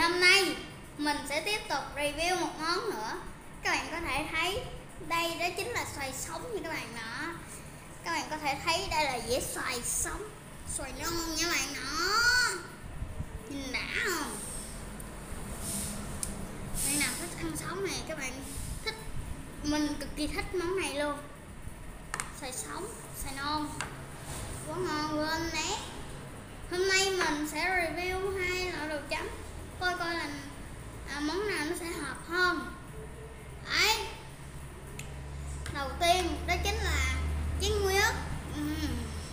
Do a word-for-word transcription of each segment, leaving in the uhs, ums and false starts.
hôm nay mình sẽ tiếp tục review một món nữa. Các bạn có thể thấy đây đó chính là xoài sống nha các bạn đó. Các bạn có thể thấy đây là dĩa xoài sống, xoài non nha các bạn đó. Nhìn đã không? Bạn nào thích ăn sống này các bạn thích, mình cực kỳ thích món này luôn. Xoài sống, xoài non quá ngon luôn đấy. Hôm nay mình sẽ review hai loại đồ chấm, coi coi là à, món nào nó sẽ hợp hơn. Đấy, đầu tiên đó chính là chén muối ớt. uhm.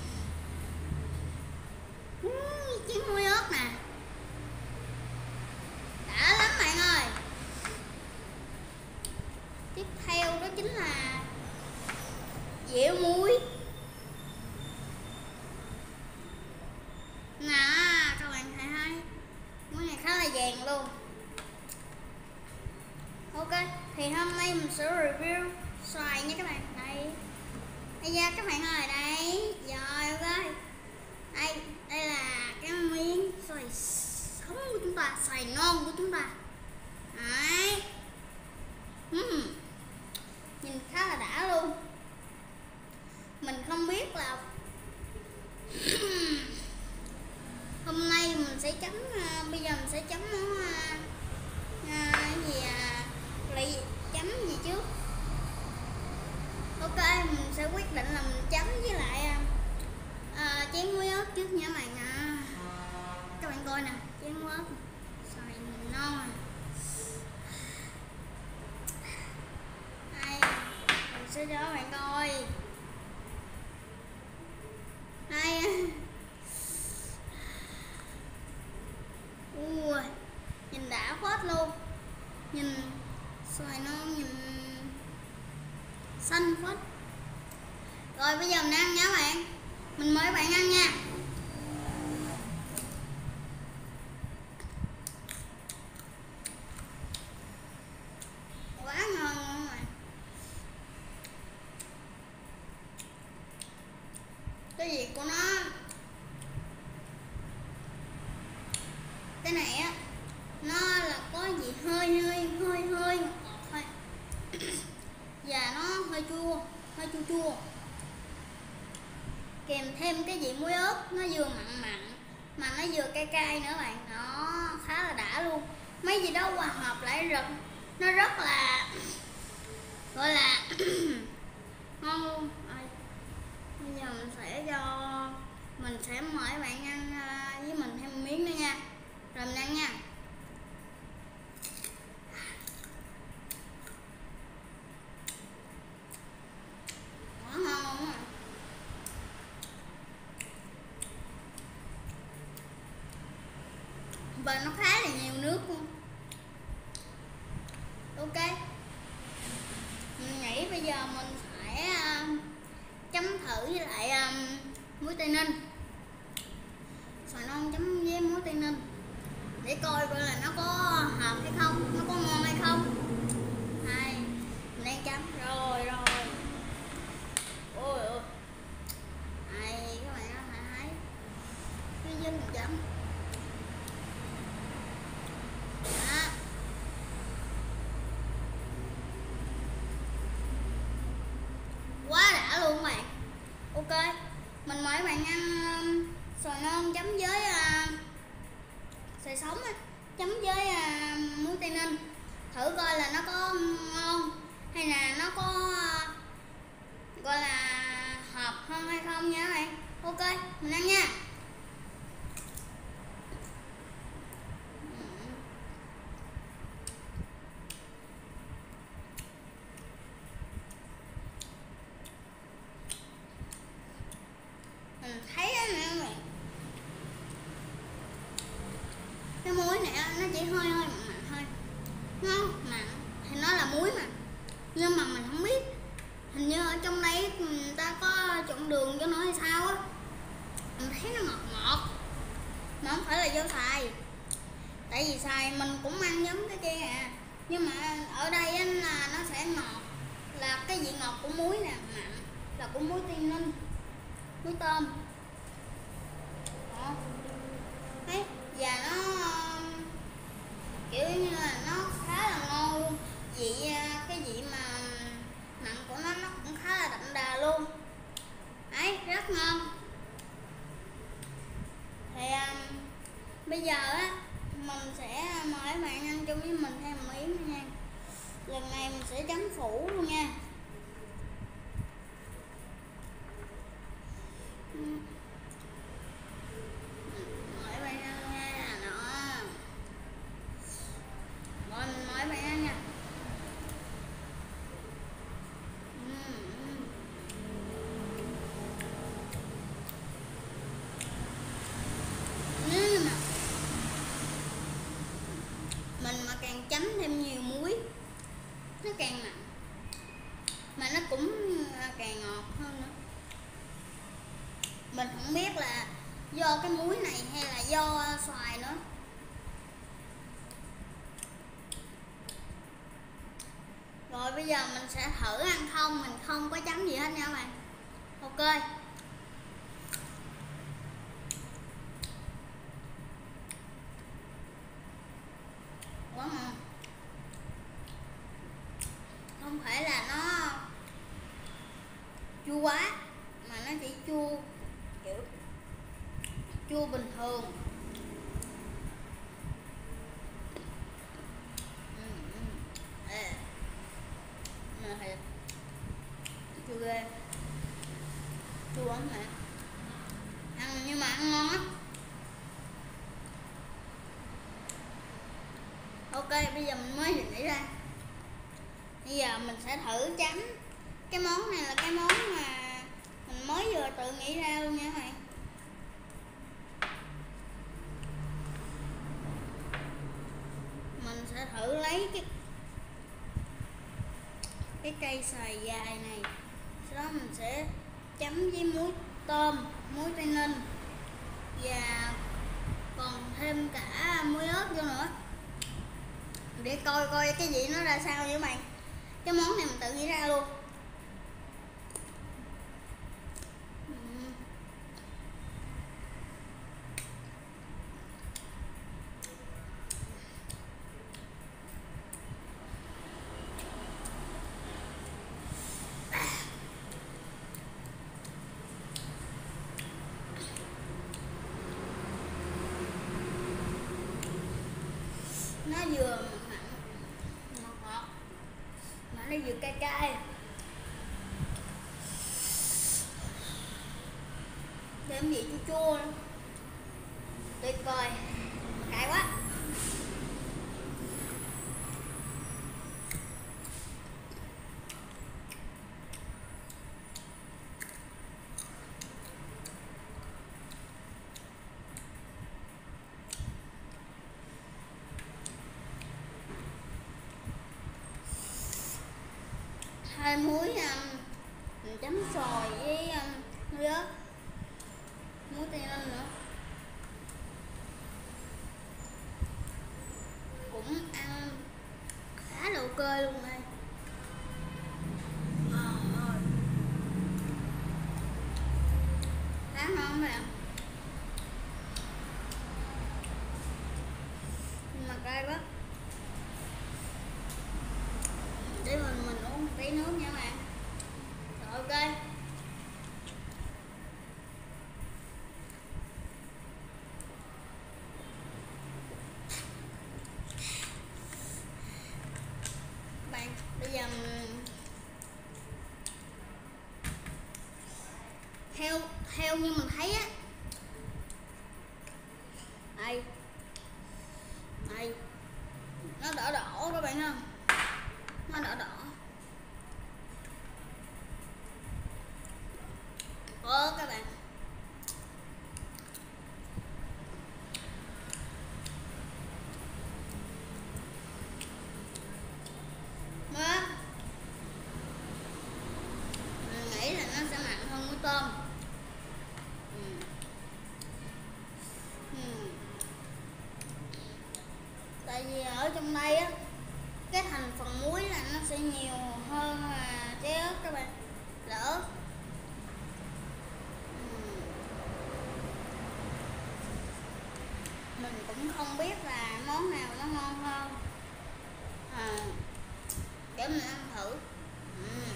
uhm, chén muối ớt nè, đã lắm bạn ơi. Tiếp theo đó chính là dẻo muối nè, các bạn thấy thấy món này khá là vàng luôn. Ok, thì hôm nay mình sẽ review xoài nha các bạn. Đây, đây da các bạn ơi, đây rồi. Ok, đây đây là cái miếng xoài sống của chúng ta, xoài non của chúng ta. Đấy, uhm. nhìn khá là đã luôn. Mình không biết là hôm nay mình sẽ chấm uh, bây giờ mình sẽ chấm món uh, uh, cái gì à, lại chấm gì trước. Ok, mình sẽ quyết định là mình chấm với lại uh, uh, chén muối ớt trước nha các bạn à. Các bạn coi nè, chén muối ớt xoài non à. Đây, mình sẽ cho các bạn coi. Đây, ui, nhìn đã phết luôn. Nhìn xoài non nhìn xanh phết. Rồi bây giờ mình ăn nha các bạn. Mình mời các bạn ăn nha. Quá ngon luôn các bạn. Cái gì của nó, cái này á, nó là có gì hơi hơi hơi hơi ngọt thôi và nó hơi chua, hơi chua chua, kèm thêm cái vị muối ớt, nó vừa mặn mặn mà nó vừa cay cay nữa bạn. Nó khá là đã luôn. Mấy gì đó hòa hợp lại rất, nó rất là gọi là ngon luôn. Rồi, bây giờ mình sẽ cho mình sẽ mời các bạn ăn với mình thêm một miếng nữa nha. Rồi mình ăn nha. Quá ngon luôn à. Và nó khá là nhiều nước luôn. Ok, mình nghĩ bây giờ mình phải uh, chấm thử với lại um, muối Tây Ninh, xoài non chấm với muối Tây Ninh để coi coi là nó có hợp hay không, nó có ngon hay không. Đây, mình đang chấm rồi rồi. Ôi ôi, đây các bạn có thể thấy cái dính mình chấm. Đó, quá đã luôn các bạn. Ok, mình mời các bạn ăn um, xoài non chấm với uh, xoài sống á, chấm với uh, muối Tây Ninh, thử coi là nó có ngon hay là nó có uh, gọi là hợp hơn hay không nha các bạn. Ok, mình ăn nha. Mình thấy đó nè các bạn, cái muối này nó chỉ hơi hơi mặn mặn thôi. Nó mặn thì nó là muối mà, nhưng mà mình không biết, hình như ở trong đây người ta có trộn đường cho nó hay sao á. Mình thấy nó ngọt ngọt mà không phải là do xài, tại vì xài mình cũng ăn giống cái kia à, nhưng mà ở đây á là nó sẽ ngọt, là cái vị ngọt của muối nè, mặn là của muối Tây Ninh, muối tôm. Đó, thấy và nó Bây giờ á mình sẽ mời các bạn ăn chung với mình thêm một miếng nha. Lần này mình sẽ chấm phủ luôn nha. Mời các bạn ăn nha. Đó. Rồi mình mời các bạn ăn nha. Mình mà càng chấm thêm nhiều muối nó càng mặn, mà nó cũng càng ngọt hơn nữa. Mình không biết là do cái muối này hay là do xoài nữa. Rồi bây giờ mình sẽ thử ăn không, mình không có chấm gì hết nha các bạn. Ok. Quá ngon. Không phải là nó chua quá, mà nó chỉ chua kiểu chua bình thường. Ừ, ừ. Ê. Mà thì chua ghê, chua lắm hả? Ăn nhưng mà ăn ngon á. Ok, bây giờ mình mới nghĩ ra. Bây giờ mình sẽ thử chấm. Cái món này là cái món mà mình mới vừa tự nghĩ ra luôn nha các bạn. Mình sẽ thử lấy cái cái cây xoài dài này, sau đó mình sẽ chấm với muối tôm, muối tây ninh và còn thêm cả muối ớt vô nữa, để coi coi cái vị nó ra sao nha các bạn. Cái món này mình tự nghĩ ra luôn. Nó vừa mặn ngọt ngọt mà nó vừa cay cay, thêm vị chua chua nữa. Tuyệt vời, cay quá. Hai muối um, mình chấm xoài với um, muối ớt, muối tây ninh nữa, cũng ăn khá là ok luôn đây. Khá ngon các bạn, nhưng mà cay quá. Để mình mình uống một tí nước nha các bạn. Rồi, ok. Bạn, bây giờ mình... theo theo như mình thấy á, đây đây nó đỏ đỏ các bạn không, nó đỏ đỏ. Ồ các bạn, đó. Mình nghĩ là nó sẽ mặn hơn muối tôm. Ừ. Ừ. Tại vì ở trong đây á, cái thành phần muối là nó sẽ nhiều hơn là trái ớt các bạn, là ớt. Mình cũng không biết là món nào nó ngon hơn à, để mình ăn thử. uhm.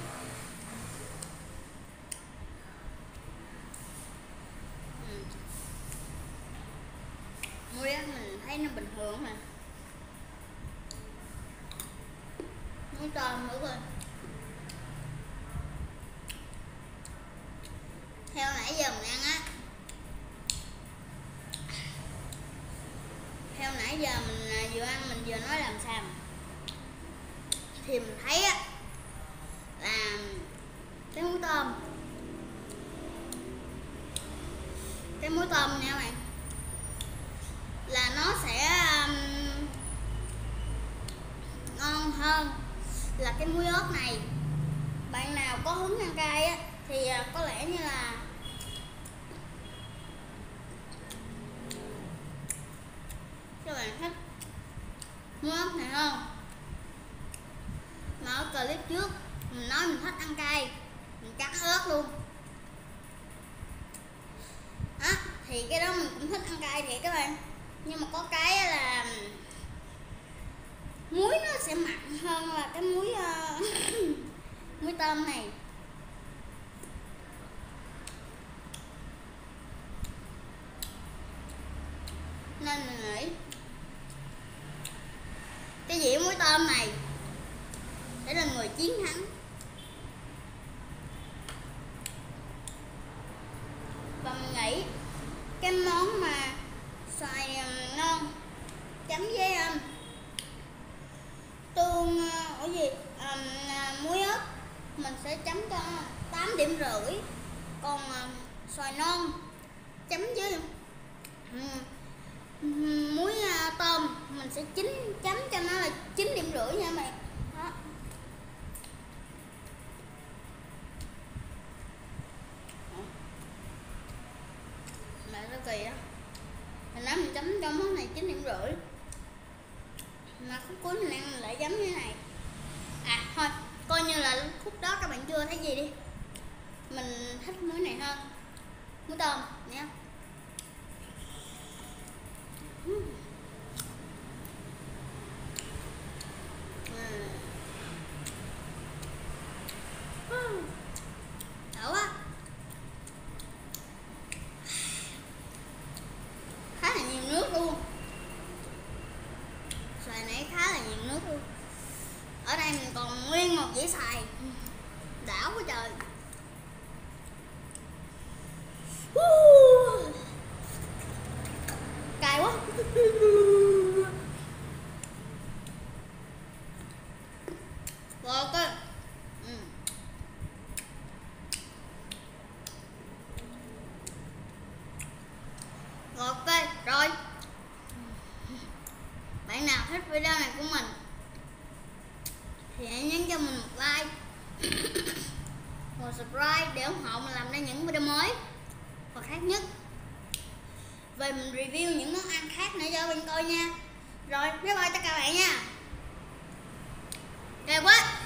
Uhm. muối á mình thấy nó bình thường mà. Muối tôm nữa coi. Theo nãy giờ mình ăn á, theo nãy giờ mình vừa ăn mình vừa nói làm sao thì mình thấy á là cái muối tôm, cái muối tôm nha các bạn, là nó sẽ um, ngon hơn là cái muối ớt này. Bạn nào có hứng ăn cay á thì uh, có lẽ như là các bạn thích muối ớt này hơn. Mà ở clip trước mình nói mình thích ăn cay, mình cắt ớt luôn á, thì cái đó mình cũng thích ăn cay thiệt các bạn. Nhưng mà có cái là muối nó sẽ mặn hơn là cái muối uh, muối tôm này. Nên mình nghĩ cái dĩa muối tôm này sẽ là người chiến thắng. Và mình nghĩ cái món mà xoài non chấm với um, tương ở uh, gì um, uh, muối ớt mình sẽ chấm cho tám điểm rưỡi. Còn uh, xoài non chấm với um, muối uh, tôm mình sẽ chín chấm cho nó là chín điểm rưỡi nha mày. Đó. Mẹ nó kỳ á. Mình nói mình chấm cho món này chín điểm rưỡi. Mà khúc cuối mình ăn mình lại chấm như thế này. À thôi, coi như là khúc đó các bạn chưa thấy gì đi. Mình thích muối này hơn. Muối tôm nhé. Đậu á. Khá là nhiều nước luôn. Xoài này khá là nhiều nước luôn. Ở đây mình còn nguyên một dĩa xoài. Đảo quá trời. Cay quá. Rồi ok. Ừ. Rồi ok, rồi. Bạn nào thích video này của mình thì hãy nhấn cho mình một like và subscribe để ủng hộ mình làm ra những video mới và khác nhất. Về mình review những món ăn khác nữa cho bạn coi nha. Rồi, bye bye tất cả các bạn nha. Đẹp quá.